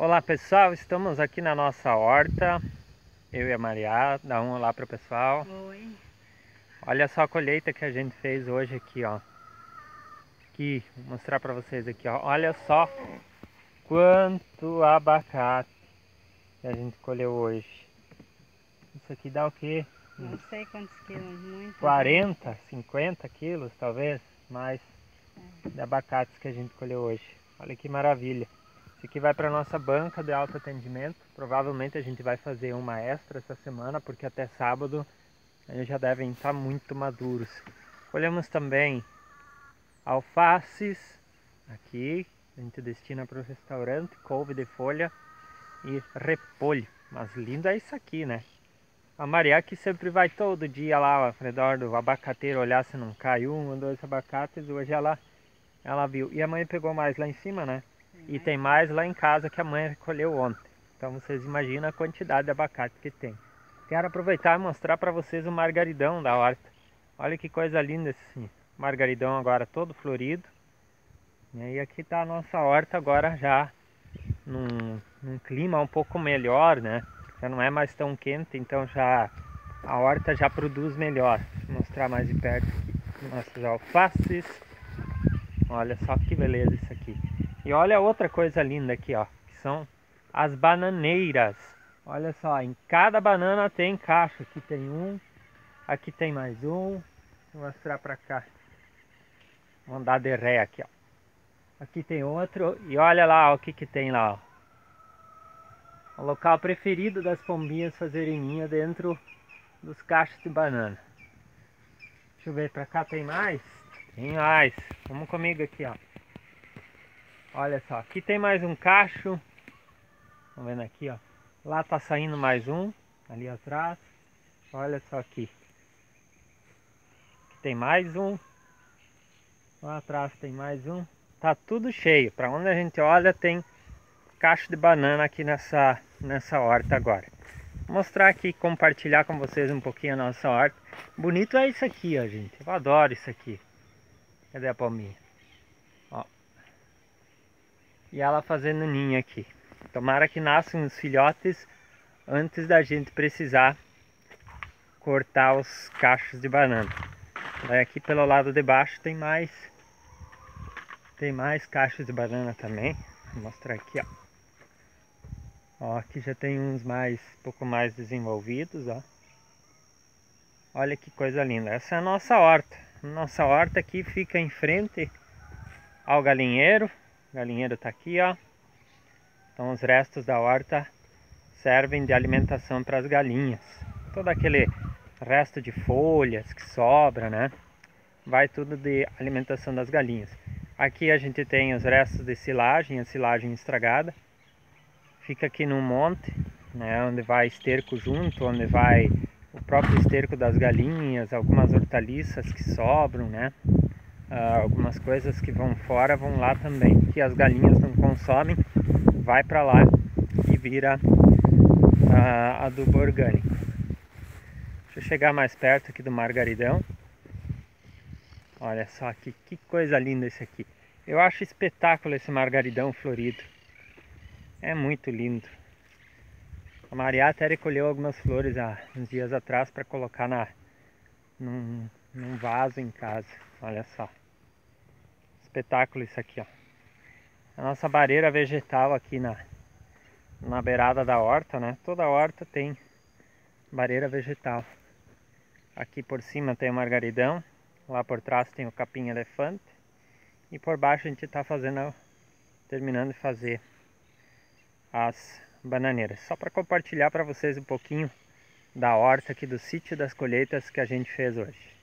Olá pessoal, estamos aqui na nossa horta, eu e a Maria. Dá um olá pro pessoal. Oi. Olha só a colheita que a gente fez hoje aqui, ó. Aqui, vou mostrar pra vocês aqui, ó. Olha só quanto abacate que a gente colheu hoje. Isso aqui dá o quê? Não sei quantos quilos, muito. 40, 50 quilos talvez, mais de abacates que a gente colheu hoje. Olha que maravilha. Esse aqui vai para nossa banca de autoatendimento. Provavelmente a gente vai fazer uma extra essa semana, porque até sábado eles já devem estar muito maduros. Colhemos também alfaces, aqui a gente destina para o restaurante, couve de folha e repolho. Mas lindo é isso aqui, né? A Maria que sempre vai todo dia lá ao redor do abacateiro olhar se não cai um ou dois abacates. Hoje ela viu. E a mãe pegou mais lá em cima, né? E tem mais lá em casa que a mãe recolheu ontem. Então vocês imaginam a quantidade de abacate que tem. Quero aproveitar e mostrar para vocês o margaridão da horta. Olha que coisa linda esse margaridão agora todo florido. E aqui está a nossa horta agora já num clima um pouco melhor, né? Já não é mais tão quente, então já a horta já produz melhor. Vou mostrar mais de perto aqui nossas alfaces. Olha só que beleza isso aqui. E olha outra coisa linda aqui, ó, que são as bananeiras. Olha só, em cada banana tem cacho. Aqui tem um, aqui tem mais um. Vou mostrar pra cá. Vou andar de ré aqui, ó. Aqui tem outro e olha lá ó, o que que tem lá, ó. O local preferido das pombinhas fazerem ninho dentro dos cachos de banana. Deixa eu ver, pra cá tem mais? Tem mais. Vamos comigo aqui, ó. Olha só, aqui tem mais um cacho. Vamos vendo aqui, ó. Lá tá saindo mais um, ali atrás. Olha só aqui. Aqui tem mais um. Lá atrás tem mais um. Tá tudo cheio. Para onde a gente olha tem cacho de banana aqui nessa horta agora. Vou mostrar aqui, compartilhar com vocês um pouquinho a nossa horta. Bonito é isso aqui, ó, gente. Eu adoro isso aqui. Cadê a palminha? Ó. E ela fazendo ninho aqui. Tomara que nasçam os filhotes antes da gente precisar cortar os cachos de banana. Daí aqui pelo lado de baixo tem mais cachos de banana também. Vou mostrar aqui, ó. Ó, aqui já tem uns um pouco mais desenvolvidos, ó. Olha que coisa linda. Essa é a nossa horta. Nossa horta aqui fica em frente ao galinheiro. O galinheiro tá aqui, ó. Então os restos da horta servem de alimentação para as galinhas. Todo aquele resto de folhas que sobra, né? Vai tudo de alimentação das galinhas. Aqui a gente tem os restos de silagem, a silagem estragada. Fica aqui num monte, né? Onde vai esterco junto, onde vai o próprio esterco das galinhas, algumas hortaliças que sobram, né? Algumas coisas que vão fora vão lá também, que as galinhas não consomem, vai para lá e vira adubo orgânico. Deixa eu chegar mais perto aqui do margaridão. Olha só aqui, que coisa linda esse aqui. Eu acho espetáculo esse margaridão florido. É muito lindo. A Maria até recolheu algumas flores há uns dias atrás para colocar num vaso em casa. Olha só. Espetáculo isso aqui, ó. A nossa barreira vegetal aqui na beirada da horta, né? Toda a horta tem barreira vegetal. Aqui por cima tem o margaridão. Lá por trás tem o capim-elefante. E por baixo a gente está terminando de fazer as bananeiras. Só para compartilhar para vocês um pouquinho da horta aqui do sítio das colheitas que a gente fez hoje.